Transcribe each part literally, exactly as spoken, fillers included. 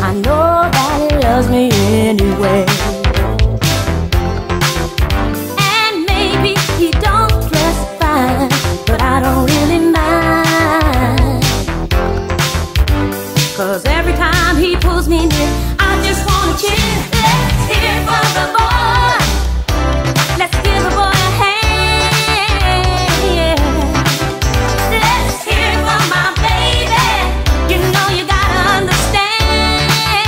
I know that he loves me anyway. And maybe he don't dress fine, but I don't really mind, 'cause every time he pulls me near, I just wanna cheer. Let's hear it for the boy. Let's give the boy a hand, yeah. Let's hear it for my baby. You know you gotta understand,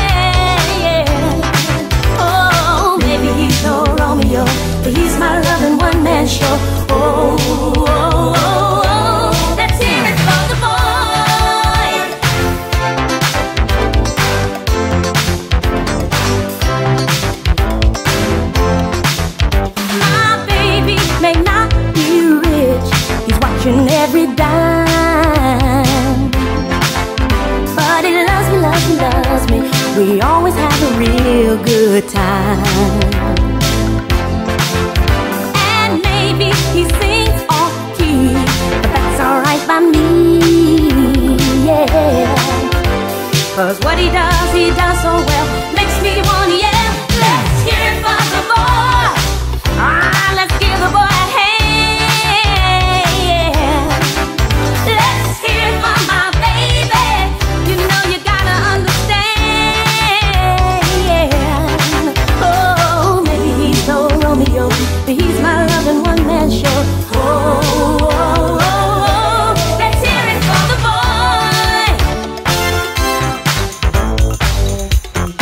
yeah. Oh, maybe he's no Romeo, but he's my loving one-man show. Oh, oh, oh, oh. Let's hear it for the boy. My baby may not be rich, he's watching every dime, but he loves me, loves me, loves me. We always have a real good time. And maybe he sings off key, but that's alright by me, yeah. 'Cause what he does, he does so well, makes me wanna yell. Let's hear it for the boy. Ah, let's give the boy a hand, yeah. Let's hear it for my baby. You know you gotta understand, yeah. Oh, maybe he's no Romeo, but he's my loving one-man show. Oh, oh, oh, oh. Let's hear it for the boy.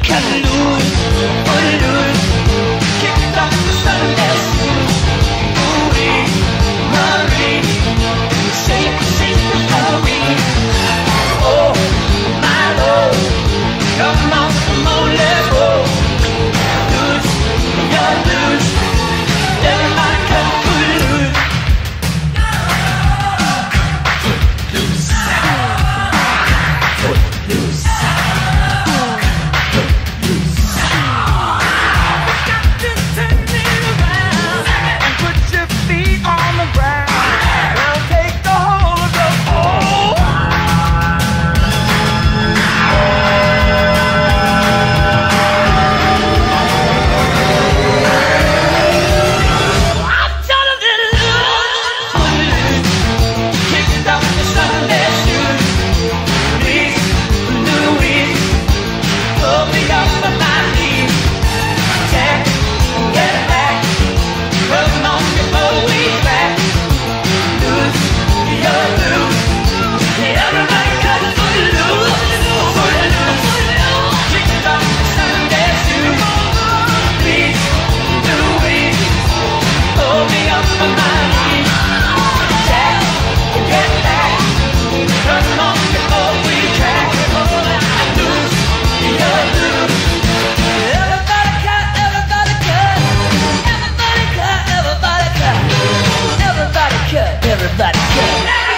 cut loose, put it loose, kicked off the Sunday shoes. Ooh-wee, Marie, shake, shake the Halloween. Oh, my Lord, come on, come on, let's go. Loose, you're loose, everybody cut loose. Footloose, footloose, footloose. Got to turn it around and put your feet on the ground. Now take the hold of the pole. I'm telling you, loose, kicked off the Sunday shoes. Please, Louise, pull me up on my knees. Jack, get back, come on before we crack. Loose, you're loose, everybody cut loose, loose, kicked off the Sunday shoes. Please, Louise, pull me up on my knees. Jack, get back, come on before we crack. Loose, you're loose. Everybody cut, everybody cut, everybody cut, everybody cut, everybody cut, everybody cut.